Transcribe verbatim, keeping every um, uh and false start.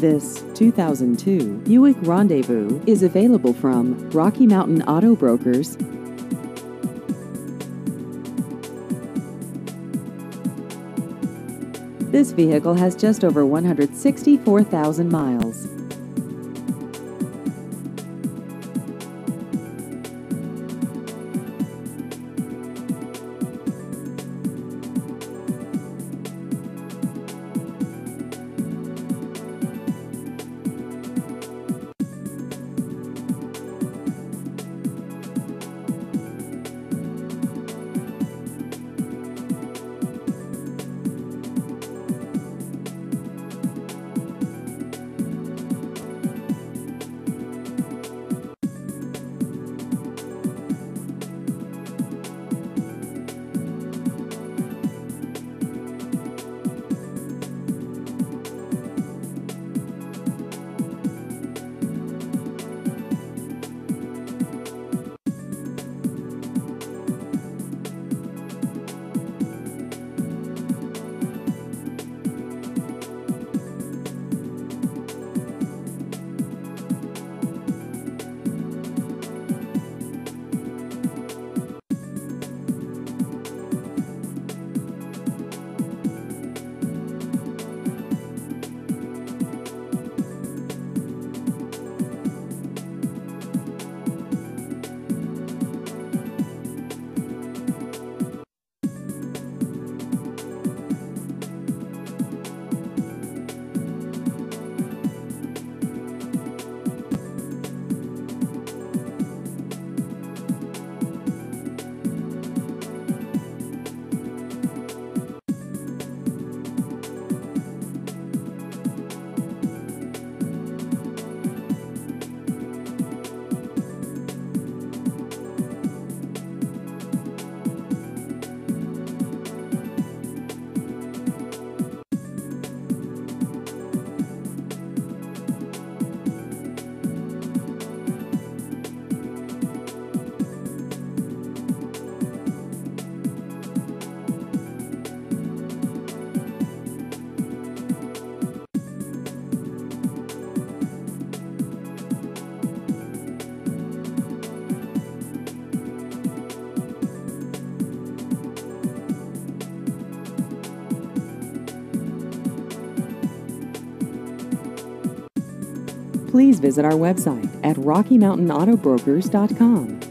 This two thousand two Buick Rendezvous is available from Rocky Mountain Auto Brokers. This vehicle has just over one hundred sixty-four thousand miles. Please visit our website at rocky mountain auto brokers dot com.